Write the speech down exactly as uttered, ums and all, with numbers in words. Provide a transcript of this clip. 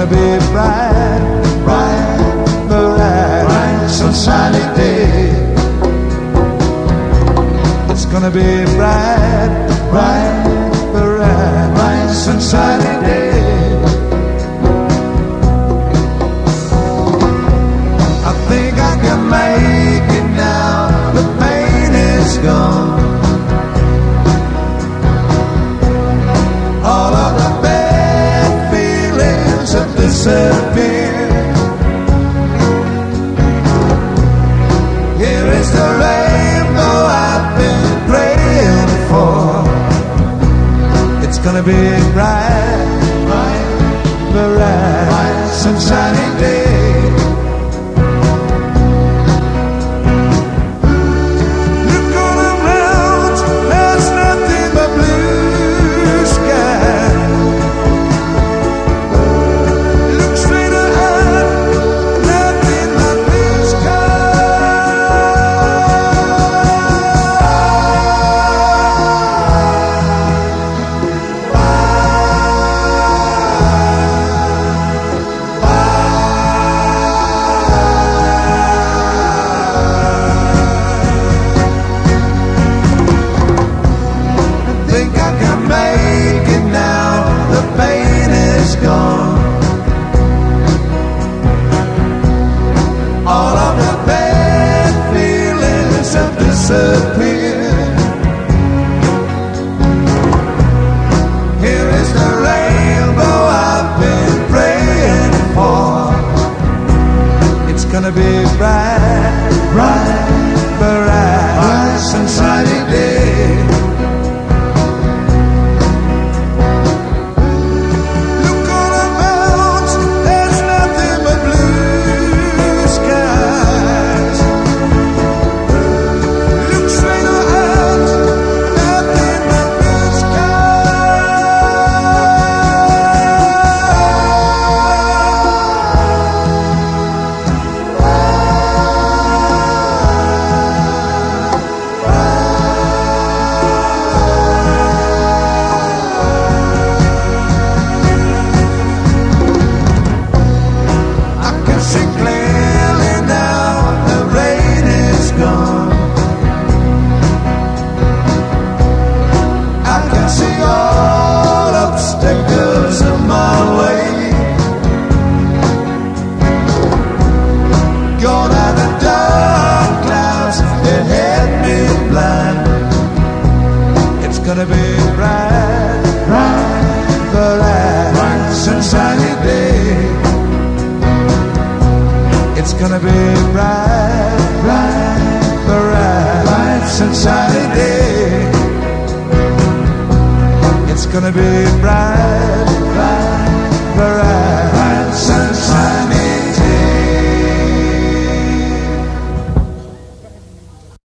gonna be bright, bright, bright, bright, sunshiny day. It's gonna be bright, bright, bright, bright, sunshiny day. I think I can make it now. The pain is gone. All of the bad feelings have disappeared. Here is the rainbow I've been praying for. It's gonna be bright, bright, bright, bright, sunshiny day. Here is the rainbow I've been praying for. It's gonna be bright, bright, bright, bright, sunshiny day. Look all around, there's nothing but blue skies. Look straight ahead, nothing but blue gonna be bright, bright, bright, bright, sunshiny day. It's gonna be bright, bright, bright, bright, sunshiny day. It's gonna be bright.